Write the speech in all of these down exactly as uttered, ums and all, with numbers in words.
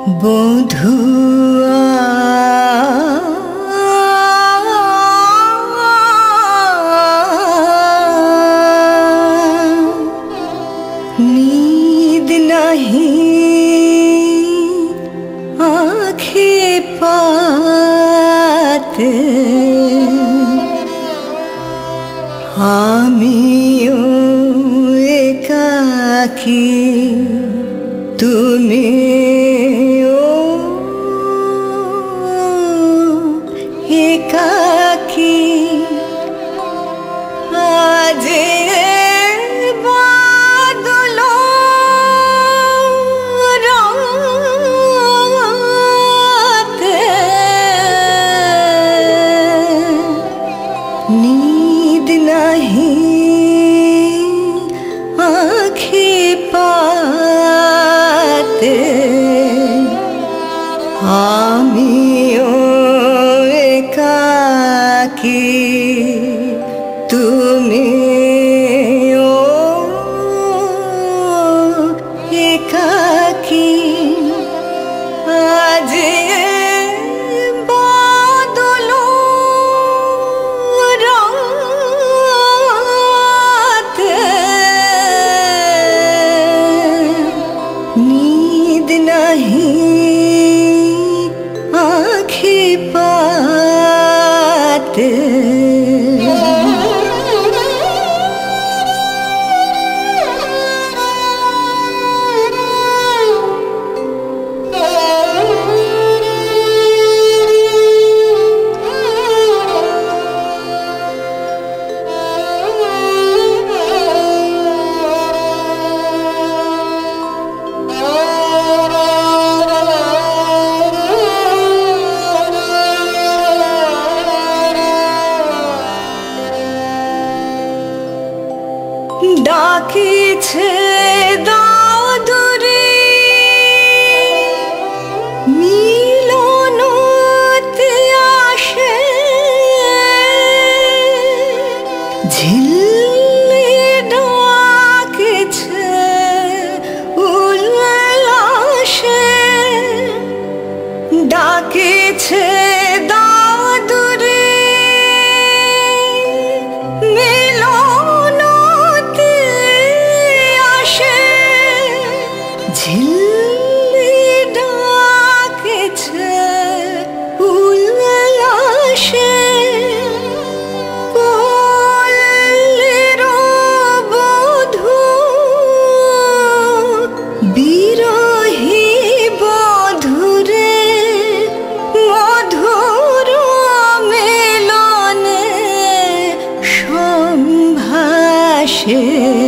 বধুয়া नींद नहीं आँखें पाते आमियो एकाकी तुमियो एकाकी आज नींद नहीं आँखें पाते आमियो एकाकी तुमियो एकाकी आज नींद नहीं आँखें पाते ডাকিছে দাও দূরে মিলনতে আসে ঝিল্লি ডাকিছে উল্লাসে ডাকিছে দাও দূরে ঝিল্লি ডাকেছে উল্লাসে পল্লীর বধূ বিরহী বধূরে মধুর মিলনে সম্ভাষে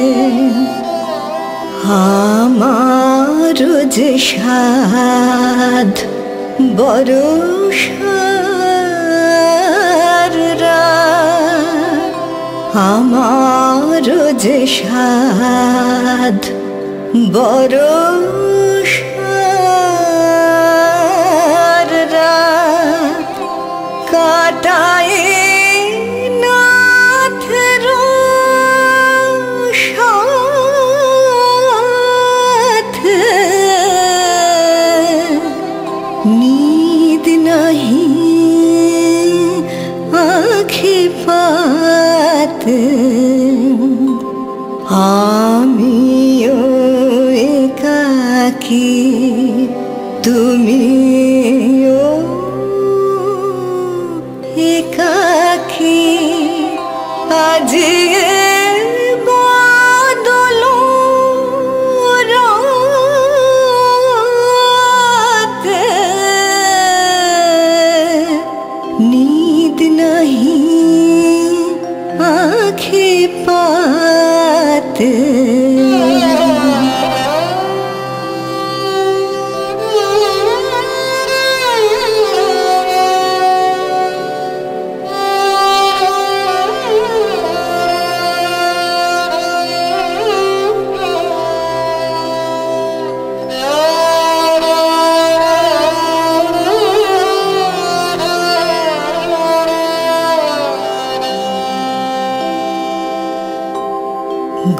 আমার যে সাধ বরষার রাত আমার যে সাধ বরষার রাত কাটায় नींद नहीं आँखें पाते आमियो एकाकी तुमियो एकाकी आज नींद नहीं आँखें पाते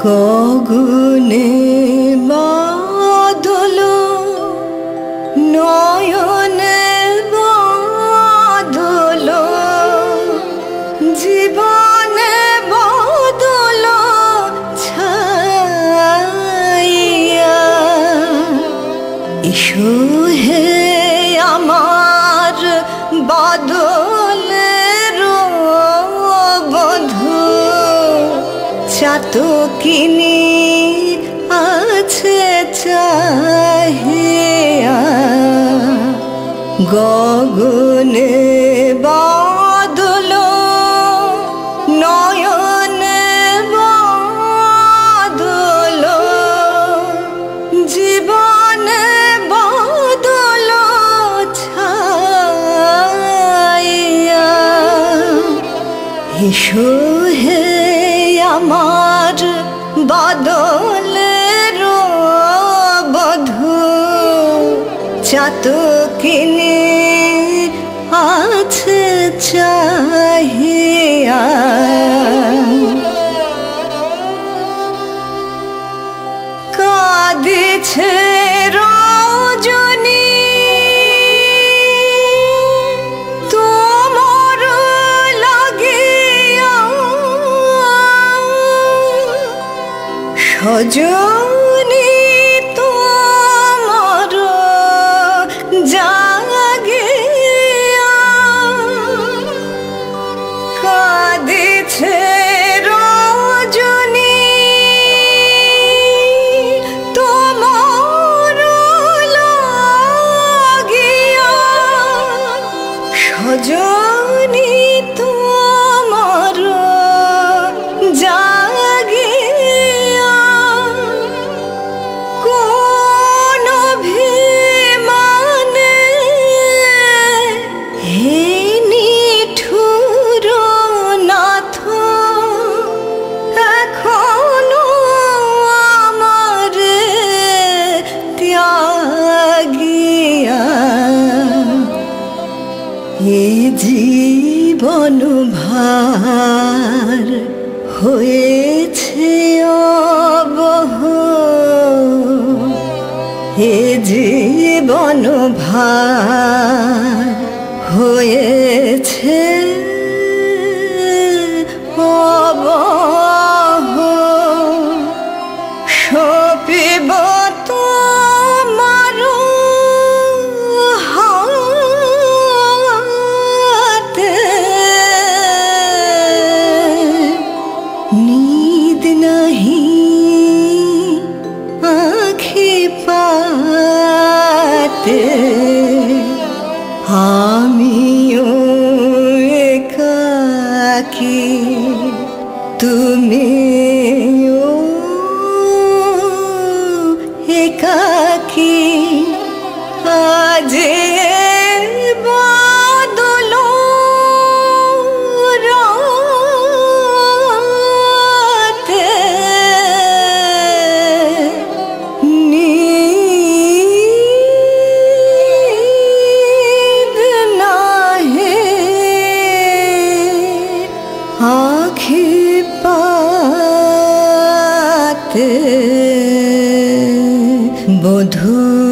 গগনে বাদল এসো হে আমার বাদলের বধূ, চাতকিনী আছে চাহিয়া, গগনে বাদল নয়নে বাদল, জীবনে বাদল ছায়া। এসো হে আমার বাদলের বধূ, চাতকিনী আছে চাহিয়া। কাঁদিছে রজনী তোমার লাগিয়া, সজনী তোমার জাগিয়া। কাঁদিছে রজনী তোমার লাগিয়া, সজনী তোমার জাগিয়া। কোন অভিমানে হে নিঠুর নাথ, এখনো আমারে ত্যাগিয়া। এ জীবন ভার হয়েছে অবহ, এ জীবন ভার হয়েছে অবহ। সপিব তোমার হাতে, নীদ নাহি আখি পাতে, আমিও একাকী তুমিও একাকী। আজ বাদল রাতে, নীদ নাহি আখি পাতে। বধূ